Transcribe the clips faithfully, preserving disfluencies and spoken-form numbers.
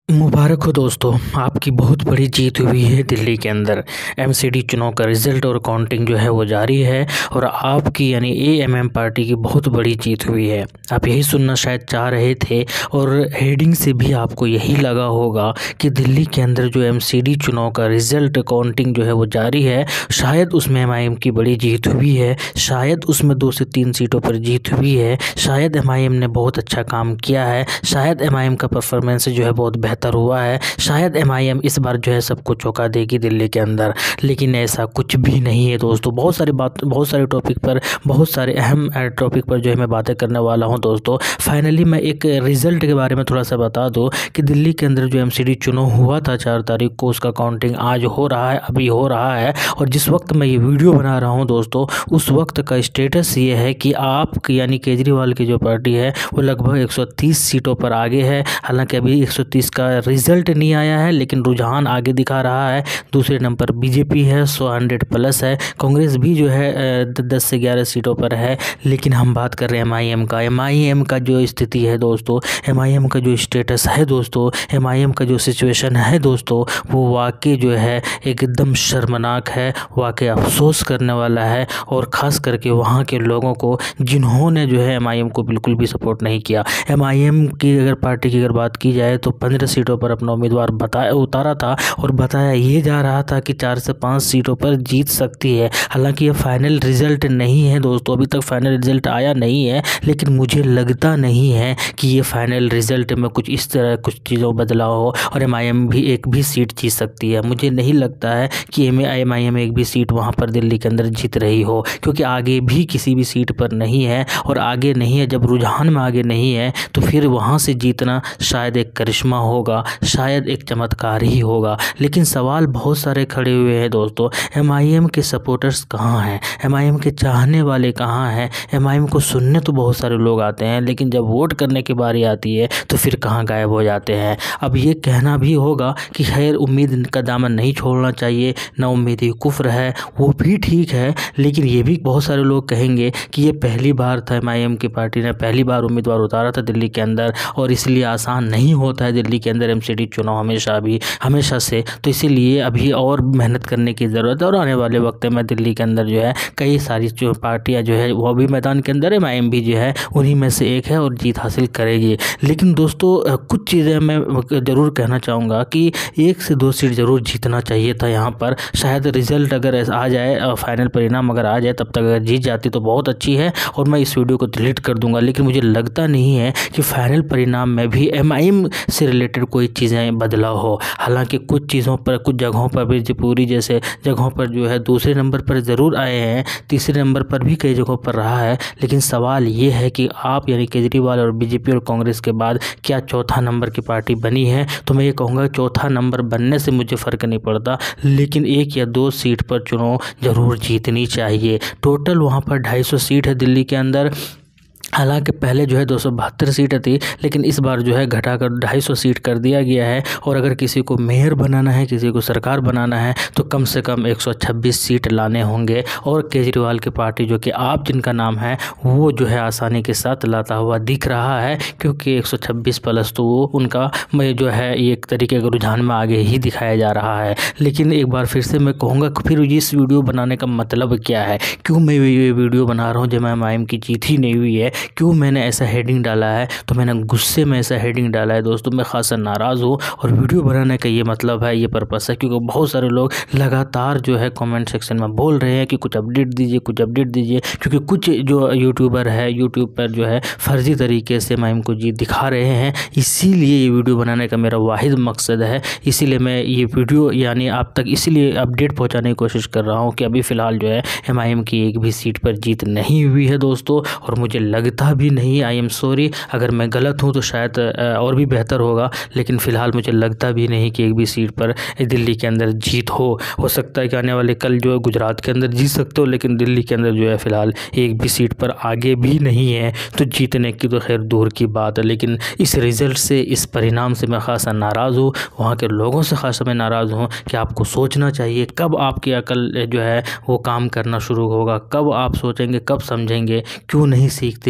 मुबारक हो दोस्तों, आपकी बहुत बड़ी जीत हुई है। दिल्ली के अंदर एमसीडी चुनाव का रिज़ल्ट और काउंटिंग जो है वो जारी है और आपकी यानी एएमएम पार्टी की बहुत बड़ी जीत हुई है। आप यही सुनना शायद चाह रहे थे और हेडिंग से भी आपको यही लगा होगा कि दिल्ली के अंदर जो एमसीडी चुनाव का रिज़ल्ट काउंटिंग जो है वो जारी है, शायद उसमें एमआईएम की बड़ी जीत हुई है, शायद उसमें दो से तीन सीटों पर जीत हुई है, शायद एमआईएम ने बहुत अच्छा काम किया है, शायद एमआईएम का परफॉर्मेंस जो है बहुत बेहतर हुआ है, शायद एमआईएम इस बार जो है सबको चौंका देगी दिल्ली के अंदर। लेकिन ऐसा कुछ भी नहीं है दोस्तों। बहुत सारी बात बहुत सारे टॉपिक पर बहुत सारे अहम टॉपिक पर जो है मैं बातें करने वाला हूं दोस्तों। फाइनली मैं एक रिज़ल्ट के बारे में थोड़ा सा बता दूं कि दिल्ली के अंदर जो एमसीडी चुनाव हुआ था चार तारीख को, उसका काउंटिंग आज हो रहा है, अभी हो रहा है। और जिस वक्त मैं ये वीडियो बना रहा हूँ दोस्तों, उस वक्त का स्टेटस ये है कि आप यानी केजरीवाल की जो पार्टी है वो लगभग एक सौ तीस सीटों पर आगे है। हालांकि अभी एक सौ तीस का रिजल्ट नहीं आया है, लेकिन रुझान आगे दिखा रहा है। दूसरे नंबर बीजेपी है, सौ हंड्रेड प्लस है। कांग्रेस भी जो है दस से ग्यारह सीटों पर है। लेकिन हम बात कर रहे हैं एमआईएम का। एमआईएम का जो स्थिति है दोस्तों, एमआईएम का जो स्टेटस है दोस्तों, एमआईएम का जो सिचुएशन है दोस्तों, वो वाकई जो है एकदम शर्मनाक है, वाकई अफसोस करने वाला है। और ख़ास करके वहाँ के लोगों को जिन्होंने जो है एमआईएम को बिल्कुल भी सपोर्ट नहीं किया। एमआईएम की अगर पार्टी की अगर बात की जाए तो पंद्रह सीटों पर अपना उम्मीदवार बताया उतारा था और बताया ये जा रहा था कि चार से पाँच सीटों पर जीत सकती है। हालांकि ये फाइनल रिजल्ट नहीं है दोस्तों, अभी तक फाइनल रिजल्ट आया नहीं है, लेकिन मुझे लगता नहीं है कि ये फाइनल रिजल्ट में कुछ इस तरह कुछ चीज़ों बदलाव हो और एमआईएम भी एक भी सीट जीत सकती है। मुझे नहीं लगता है कि एमआईएम एक भी सीट वहाँ पर दिल्ली के अंदर जीत रही हो, क्योंकि आगे भी किसी भी सीट पर नहीं है। और आगे नहीं है, जब रुझान में आगे नहीं है तो फिर वहाँ से जीतना शायद एक करिश्मा होगा, शायद एक चमत्कार ही होगा। लेकिन सवाल बहुत सारे खड़े हुए हैं दोस्तों। एमआईएम के सपोर्टर्स कहाँ हैं? एमआईएम के चाहने वाले कहाँ हैं? एमआईएम को सुनने तो बहुत सारे लोग आते हैं, लेकिन जब वोट करने की बारी आती है तो फिर कहाँ गायब हो जाते हैं। अब ये कहना भी होगा कि खैर उम्मीद का दामन नहीं छोड़ना चाहिए, ना उम्मीद ही कुफ्र है, वो भी ठीक है। लेकिन ये भी बहुत सारे लोग कहेंगे कि ये पहली बार था, एमआईएम की पार्टी ने पहली बार उम्मीदवार उतारा था दिल्ली के अंदर, और इसलिए आसान नहीं होता है दिल्ली के अंदर एमसीडी चुनाव हमेशा भी हमेशा से। तो इसीलिए अभी और मेहनत करने की ज़रूरत है और आने वाले वक्त में दिल्ली के अंदर जो है कई सारी जो पार्टियां जो है वो भी मैदान के अंदर है। एमआईएम भी जो है उन्हीं में से एक है और जीत हासिल करेगी। लेकिन दोस्तों कुछ चीज़ें मैं ज़रूर कहना चाहूँगा कि एक से दो सीट ज़रूर जीतना चाहिए था यहाँ पर। शायद रिज़ल्ट अगर आ जाए, फाइनल परिणाम अगर आ जाए, तब तक अगर जीत जाती तो बहुत अच्छी है और मैं इस वीडियो को डिलीट कर दूँगा। लेकिन मुझे लगता नहीं है कि फाइनल परिणाम में भी एमआईएम से रिलेटेड कोई चीज़ें बदलाव हो। हालांकि कुछ चीज़ों पर, कुछ जगहों पर भी, पूरी जैसे जगहों पर जो है दूसरे नंबर पर ज़रूर आए हैं, तीसरे नंबर पर भी कई जगहों पर रहा है। लेकिन सवाल ये है कि आप यानी केजरीवाल और बीजेपी और कांग्रेस के बाद क्या चौथा नंबर की पार्टी बनी है? तो मैं ये कहूँगा चौथा नंबर बनने से मुझे फ़र्क नहीं पड़ता, लेकिन एक या दो सीट पर चुनाव ज़रूर जीतनी चाहिए। टोटल वहाँ पर ढाई सौ सीट है दिल्ली के अंदर। हालांकि पहले जो है दो सौ बहत्तर सीटें थी, लेकिन इस बार जो है घटाकर ढाई सौ सीट कर दिया गया है। और अगर किसी को मेयर बनाना है, किसी को सरकार बनाना है, तो कम से कम एक सौ छब्बीस सीट लाने होंगे। और केजरीवाल की पार्टी, जो कि आप जिनका नाम है, वो जो है आसानी के साथ लाता हुआ दिख रहा है, क्योंकि एक सौ छब्बीस प्लस तो वो उनका मैं जो है एक तरीके के रुझान में आगे ही दिखाया जा रहा है। लेकिन एक बार फिर से मैं कहूँगा कि फिर इस वीडियो बनाने का मतलब क्या है? क्यों मैं ये वीडियो बना रहा हूँ जब एमआईएम की जीत ही नहीं हुई है? क्यों मैंने ऐसा हेडिंग डाला है? तो मैंने गुस्से में ऐसा हेडिंग डाला है दोस्तों। मैं खासा नाराज़ हूँ और वीडियो बनाने का ये मतलब है, ये पर्पस है, क्योंकि बहुत सारे लोग लगातार जो है कमेंट सेक्शन में बोल रहे हैं कि कुछ अपडेट दीजिए, कुछ अपडेट दीजिए। क्योंकि कुछ जो यूट्यूबर है, यूट्यूब पर जो है फर्जी तरीके से एमआईएम को जीत दिखा रहे हैं। इसीलिए ये वीडियो बनाने का मेरा वाहिद मकसद है। इसीलिए मैं ये वीडियो यानी आप तक इसीलिए अपडेट पहुँचाने की कोशिश कर रहा हूँ कि अभी फ़िलहाल जो है एमआईएम की एक भी सीट पर जीत नहीं हुई है दोस्तों। और मुझे लगता भी नहीं, आई एम सॉरी अगर मैं गलत हूँ तो शायद और भी बेहतर होगा, लेकिन फ़िलहाल मुझे लगता भी नहीं कि एक भी सीट पर दिल्ली के अंदर जीत हो। हो सकता है कि आने वाले कल जो है गुजरात के अंदर जीत सकते हो, लेकिन दिल्ली के अंदर जो है फ़िलहाल एक भी सीट पर आगे भी नहीं है, तो जीतने की तो खैर दूर की बात है। लेकिन इस रिज़ल्ट से, इस परिणाम से मैं खासा नाराज़ हूँ, वहाँ के लोगों से खासा मैं नाराज़ हूँ कि आपको सोचना चाहिए कब आपकी अकल जो है वो काम करना शुरू होगा, कब आप सोचेंगे, कब समझेंगे, क्यों नहीं सीखते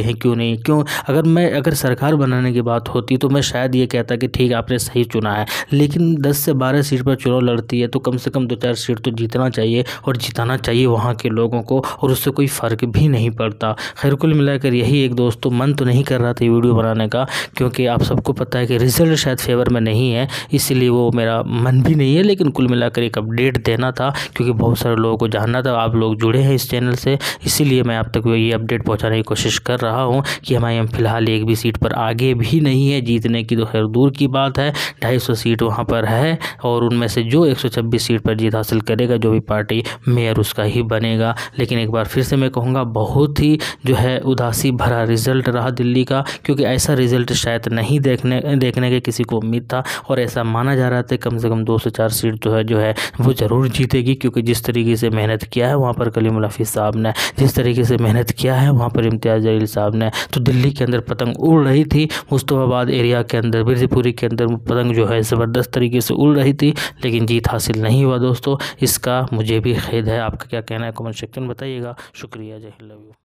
हैं क्यों नहीं, क्यों अगर मैं अगर सरकार बनाने की बात होती तो मैं शायद ये कहता कि ठीक आपने सही चुना है, लेकिन दस से बारह सीट पर चुनाव लड़ती है तो कम से कम दो चार सीट तो जीतना चाहिए और जिताना चाहिए वहाँ के लोगों को, और उससे कोई फ़र्क भी नहीं पड़ता। खैर कुल मिलाकर यही एक दोस्तों मन तो नहीं कर रहा था वीडियो बनाने का, क्योंकि आप सबको पता है कि रिज़ल्ट शायद फेवर में नहीं है, इसलिए वो मेरा मन भी नहीं है, लेकिन कुल मिलाकर एक अपडेट देना था क्योंकि बहुत सारे लोगों को जानना था। आप लोग जुड़े हैं इस चैनल से, इसीलिए मैं आप तक ये अपडेट पहुंचाने की कोशिश कर रहा हूं कि एम आई एम फिलहाल एक भी सीट पर आगे भी नहीं है, जीतने की तो खैर दूर की बात है, ढाई सौ सीट वहां पर है और उनमें से जो एक सौ छब्बीस सीट पर जीत हासिल करेगा, जो भी पार्टी मेयर उसका ही बनेगा। लेकिन एक बार फिर से मैं कहूँगा बहुत ही जो है उदासी भरा रिजल्ट रहा दिल्ली का, क्योंकि ऐसा रिजल्ट शायद नहीं देखने देखने के किसी को उम्मीद था, और ऐसा माना जा रहा था कम से कम दो से चार सीट जो है जो है वो ज़रूर जीतेगी, क्योंकि जिस तरीके से मेहनत किया है वहाँ पर कलीमुल हफीज़ साहब ने, जिस तरीके से मेहनत किया है वहाँ पर इम्तियाज़ जलील साहब ने, तो दिल्ली के अंदर पतंग उड़ रही थी। मुस्तफ़ाबाद एरिया के अंदर, मिर्ज़ापुरी के अंदर पतंग जो है ज़बरदस्त तरीके से उड़ रही थी, लेकिन जीत हासिल नहीं हुआ दोस्तों। इसका मुझे भी खेद है। आपका क्या कहना है कमेंट सेक्शन में बताइएगा। शुक्रिया, जय हिंद, लव यू।